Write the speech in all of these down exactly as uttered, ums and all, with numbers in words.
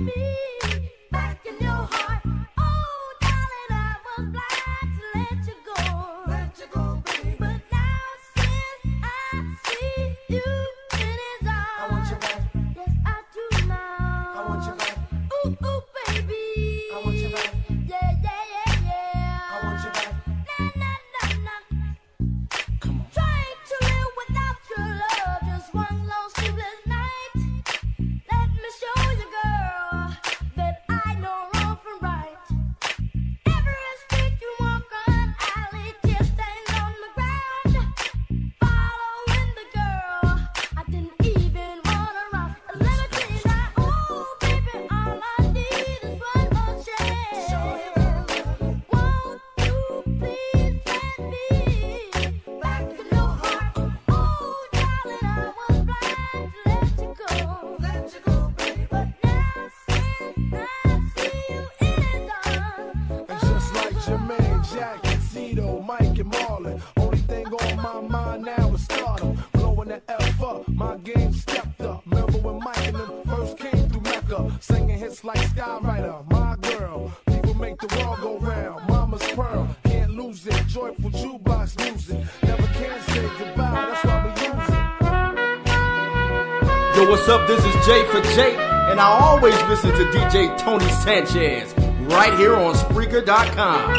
What's up? This is Jay for Jake, and I always listen to D J Tony Sanchez right here on Spreaker dot com.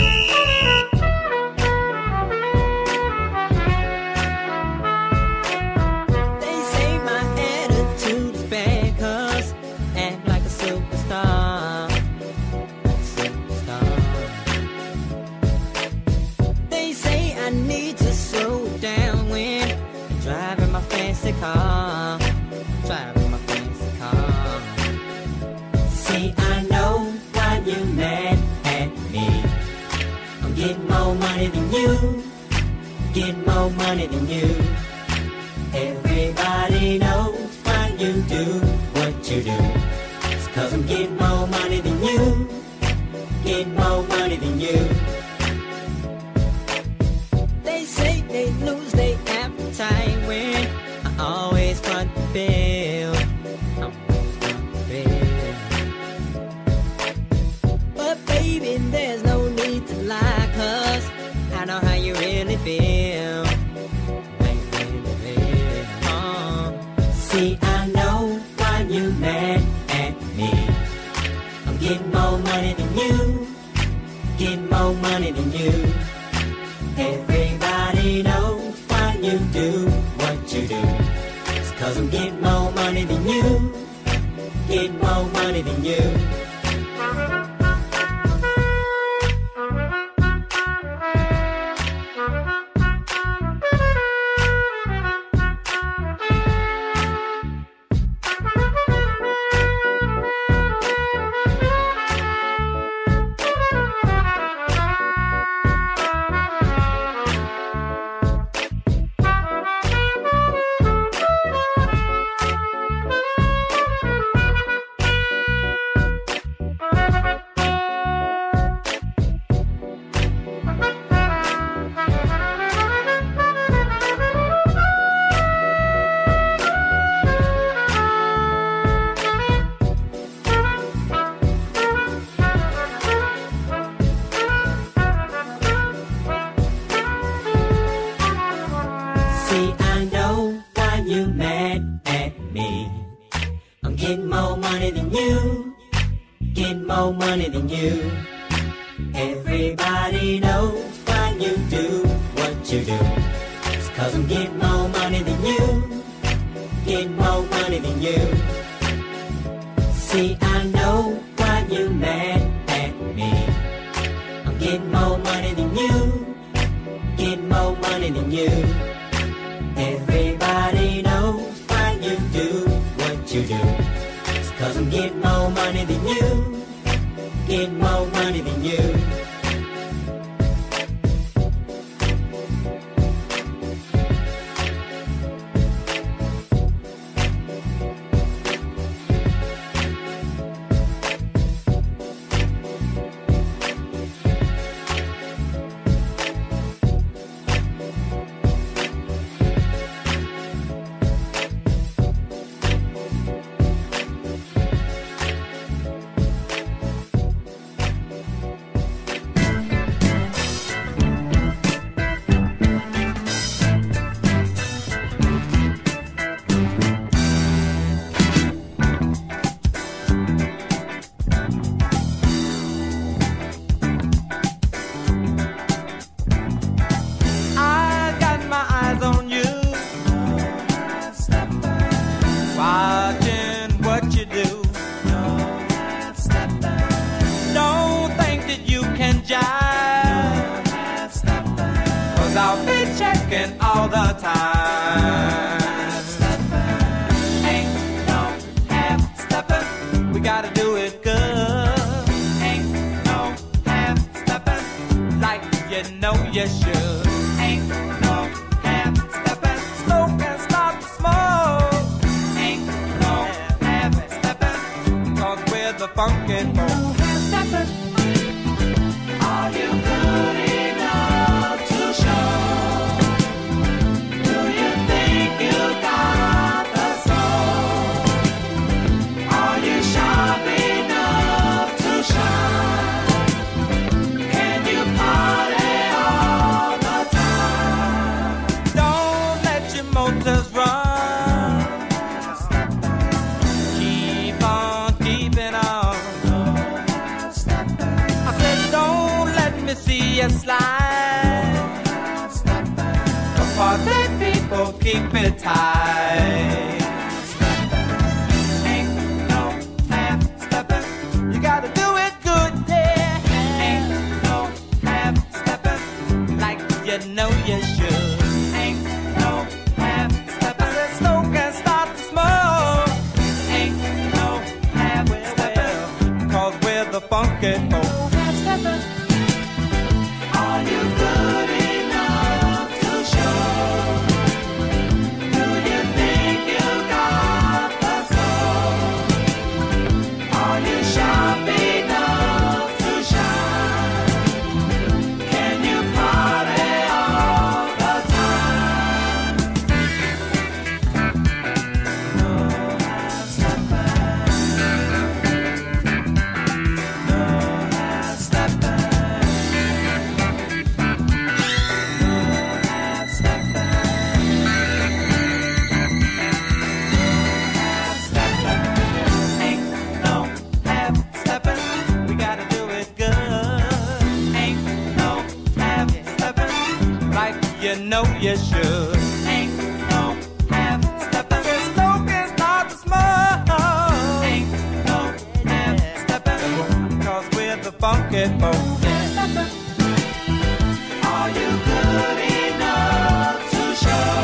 Get more money than you. Everybody knows why you do what you do. It's 'cause I'm getting more money than you. Getting more money than you. They say they lose their appetite when I always front the bill. I'm front the bill. But baby, there's no need to lie, 'cause I know how you really feel. How you really feel. Uh, see, I know why you mad at me. I'm getting more money than you. Getting more money than you. Everybody knows why you do what you do. It's 'cause I'm getting more money than you. Getting more money than you. gotta do it good. Ain't no half-stepping like you know you should. Ain't no half-stepping, smoke and start to smoke. Ain't no half-stepping, cause we're the funky folk. Half-stepping. Are you good enough to show? Do you think you got the soul? Are you sharp enough to shine? Can you party all the time? Don't let your motors run. Keep on keeping on. I said don't let me see you slide. The party people keep it tight. Ain't no half-stepping, you gotta do it good, yeah. Ain't no half-stepping like you know you should. Ain't no half-stepping, I said smoke and start to smoke. Ain't no half-stepping, cause we're the funky folk. Are you good enough to show? Do you think you got the soul? Are you sharp enough to shine? Can you party all the time? No half-stepping. No half-stepping. Ain't no half-stepping, we gotta do it good. Ain't no half-stepping like you know you should. Ain't no half-stepping, smoke and start to smoke. Ain't no half-stepping, cause we're the funky folk. Are you good enough to show?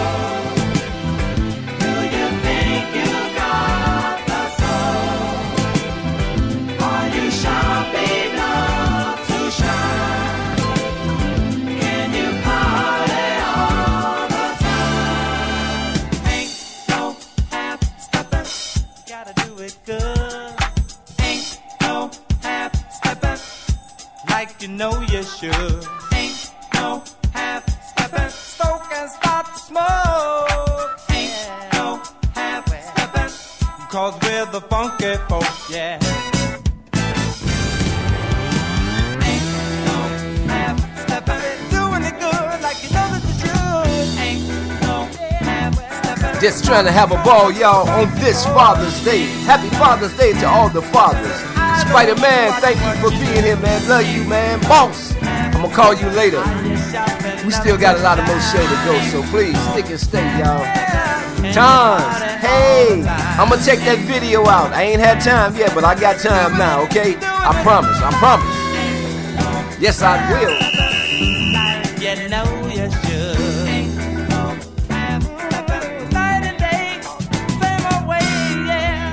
Do you think you got the soul? Are you sharp enough to shine? Can you party all the time? Ain't no half-stepping, gotta do it good. Ain't no half-stepping like you know you should. Ain't no half-stepping, stoke and start to smoke. Ain't no half-stepping, cause we're the funky folk, yeah. Ain't no half-stepping, doing it good like you know that you should. Ain't no half-stepping. Just trying to have a ball, y'all, on this Father's Day. Happy Father's Day to all the fathers. Spider-Man, thank you for being here, man. Love you, man. Boss, I'm gonna call you later. We still got a lot of more show to go, so please stick and stay, y'all. Tons, hey, I'm gonna check that video out. I ain't had time yet, but I got time now, okay? I promise, I promise. Yes, I will. You know you should. Night and day, same old way, yeah.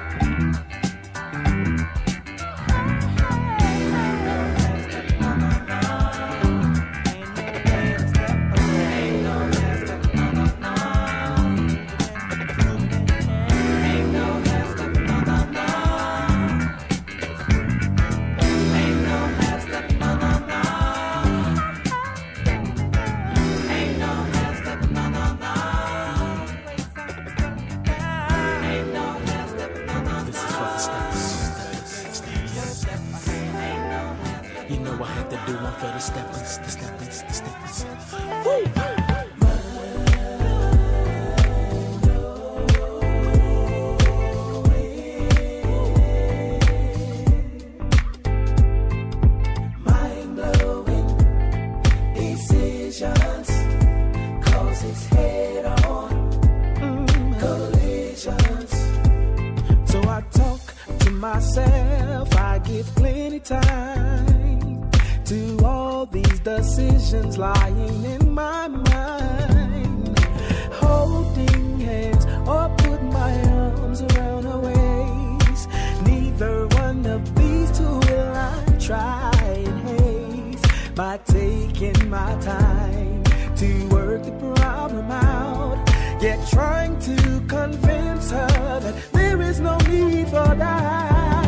You know I had to do one for the steppers, the steppers, the steppers. Woo! Mind-blowing decisions, causes head-on collisions. So I talk to myself, I give plenty time to all these decisions lying in my mind. Holding hands or put my arms around her waist, neither by taking my time to work the problem out, yet trying to convince her that there is no need for that.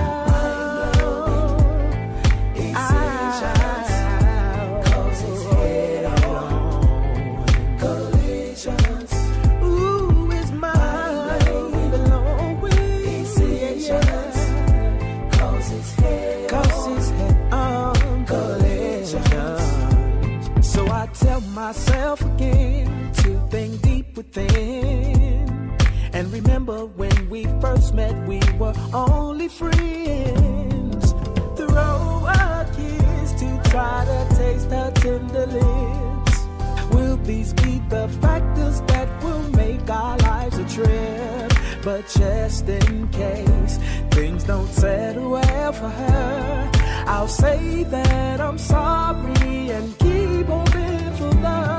Myself again to think deep within, and remember when we first met we were only friends. Throw a kiss to try to taste her tender lips. Will these be the factors that will make our lives a trip? But just in case things don't settle well for her, I'll say that I'm sorry and keep hoping for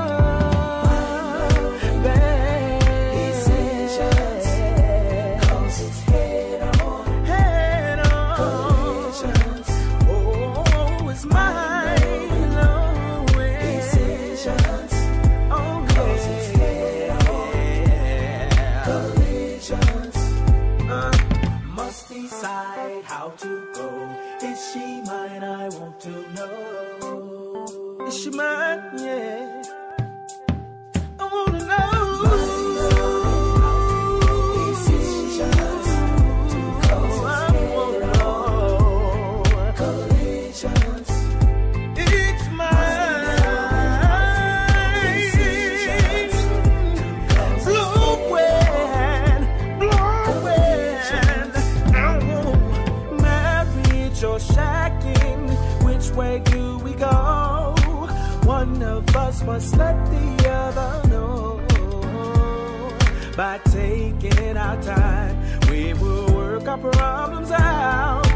love, babe. Decisions, cause it's head on, head on. Collisions, oh, it's mine, no way. Decisions, oh, cause it's head on, collisions. Uh, must decide how to go. Is she mine? I want to know. Is she mine? Yeah. I wanna know. Decisions to cause I wanna know. Collisions. It's mine. Blowing, blowing. Oh, marriage or shacking, which way do we go? One of us must let the other know. By taking our time, we will work our problems out.